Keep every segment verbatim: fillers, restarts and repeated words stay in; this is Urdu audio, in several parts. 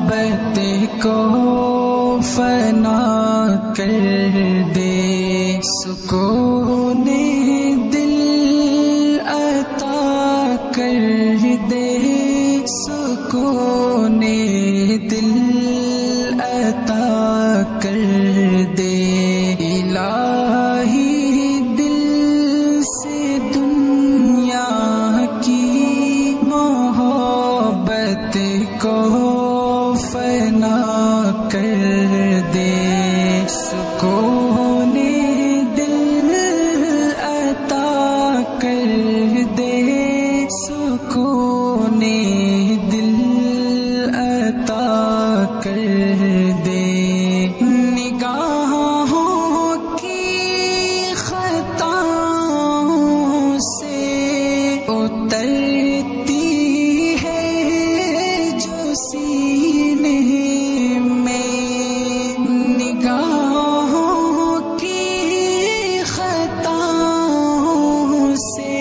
محبت کو فنا کر دے، سکون دل عطا کر دے، سکون دل عطا کر دے۔ الہی دل سے دنیا کی محبت کو فنا کر دے، سکون دل عطا کر دے، سکون دل عطا کر دے۔ نگاہوں کی خطاؤں سے اترتی ہے جو سینے میں، نگاہوں کی خطاؤں سے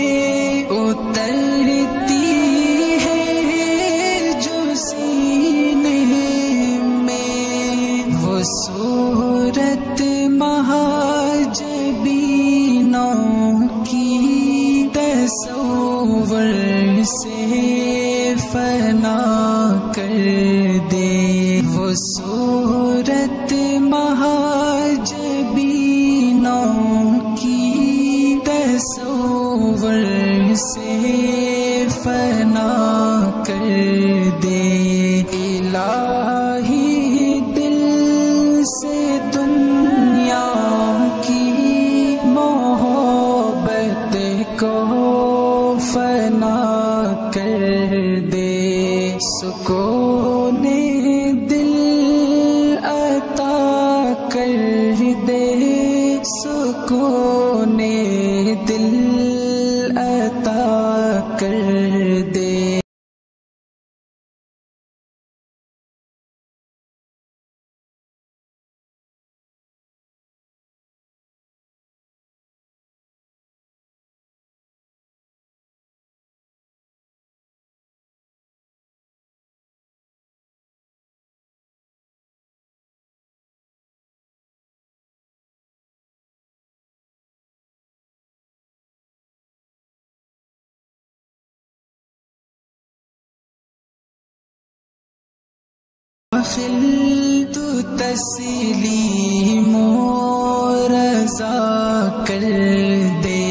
اترتی ہے جو سینے میں، وہ صورت مہاجبینوں کی تصور سے فنا کر دے، وہ صورت مہاجبینوں کی تصور سے فنا کر دے۔ الہی دل سے دنیا کی محبت کو فنا کر دے، سکون دل عطا کر دے، سکون دل عطا کر دے۔ خلت تسلیم و رضا کر دے،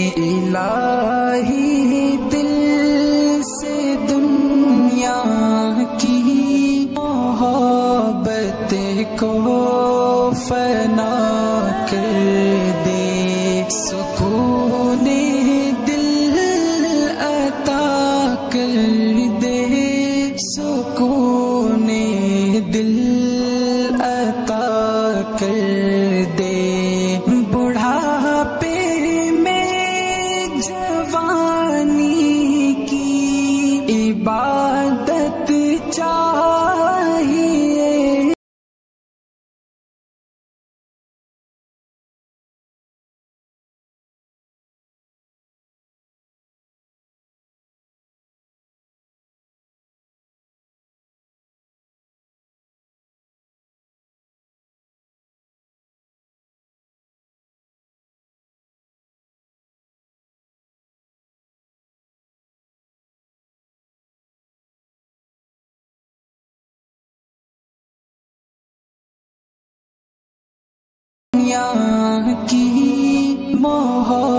الہی دل سے دنیا کی محبت کو فنا کر دے، سکون دل عطا کر دے، سکون دل عطا کر دے۔ بڑھاپے میں جوانی کی عبادت چاہیے، دنیا کی محبت